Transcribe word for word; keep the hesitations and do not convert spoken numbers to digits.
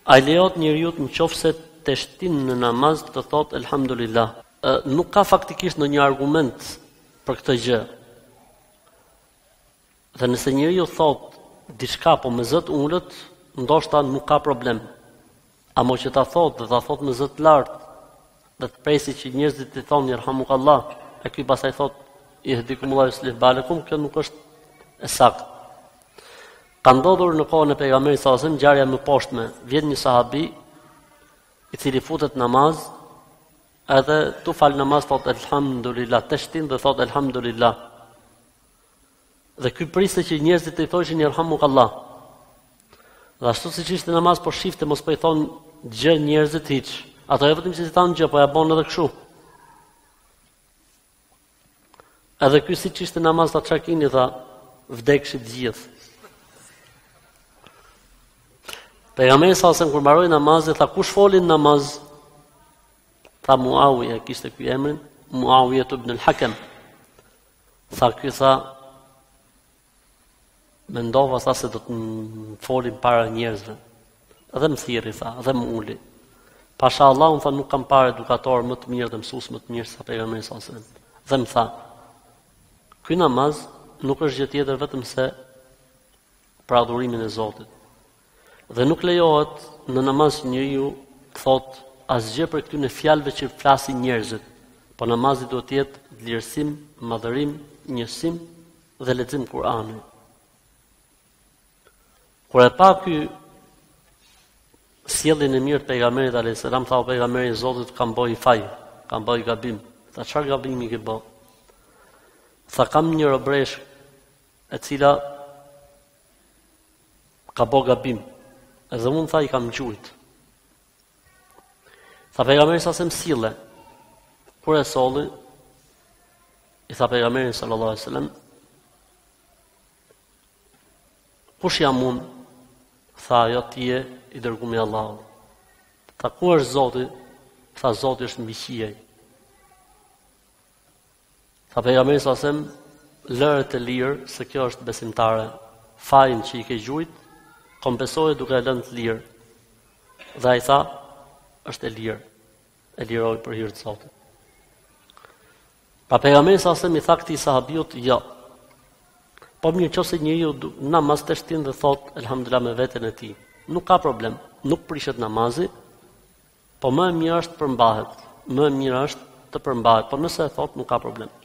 A i lejohet njeriu nëse të shtin në namaz të thot elhamdulillah. Nuk ka faktikisht ndonjë argument për këtë gjë. Dhe nëse njeriu thot diçka po me zot ulët, ndoshta nuk ka problem. Amo që ta thot dhe ta thot me zot lart, dhe të presi që njerëzit të thonë yerhamukallah, e ky pastaj thot ihdikumullahu yuslih balakum, kjo nuk është e saktë. Ka ndodhur në kohën e pejgamberit sallallahu alajhi wasallam ngjarja më poshtme. Vjen një sahabi i cili futet namaz, edhe tu fal namaz thot elhamdulillah, të shtin dhe thot elhamdulillah. Dhe ky priste që njerëzit i thoshin yerhamukallah. Dhe ashtu siç ishte namaz po shifte mos po i thon gjë njerëzit hiç. Ato e vetëm që si thanë gjë, po ja bën edhe kështu. Edhe ky siç ishte namaz ta çakini tha, vdekshit gjithë. Pejgamberi sa sen kur mbaroi namazin tha kush folin namaz? Tha Muawiya, kishte ky emrin, Muawiya ibn al-Hakam. Tha ky tha mendova sa se do të folin para njerëzve. Dhe më thirri tha, dhe më uli. Pasha Allahun tha nuk kam parë edukator më të mirë dhe mësues më të mirë sa pejgamberi sa sen. Dhe më tha, ky namaz nuk është gjë tjetër vetëm se për adhurimin e Zotit. Dhe nuk lejohet në namaz që njeriu thot asgjë për këtyre fjalëve që flasin njerëzit, po namazi duhet të jetë vlerësim, madhërim, njësim dhe lexim Kur'anit. Kur e pa ky sjelljen e mirë të pejgamberit alayhis salam, tha pejgamberi i Zotit kam bëj faj, kam bëj gabim. Tha çfarë gabimi ke bë? Tha kam një robresh e cila ka bë gabim. Edhe unë tha i kam gjujt. Tha pejgamberi sa se më sille. Kur e solli, i tha pejgamberi sallallahu alaihi wasallam, kush jam unë? Tha jo ti je i dërguari i Allahut. Tha ku është Zoti? Tha Zoti është mbi qiej. Tha pejgamberi sallallahu alaihi wasallam, lëre të lirë se kjo është besimtare. Fajin që i ke gjujt kompensohet duke e lënë të lirë. Dhe ai tha, është e lirë. E liroj për hir të Zotit. Pa pejgamberi sa se mi tha këtij sahabiut, jo. Po mirë nëse njeriu namaz të shtin dhe thot elhamdulillah me veten e tij. Nuk ka problem, nuk prishet namazi, po më e mirë është të përmbahet. Më e mirë është të përmbahet, po nëse e thot nuk ka problem.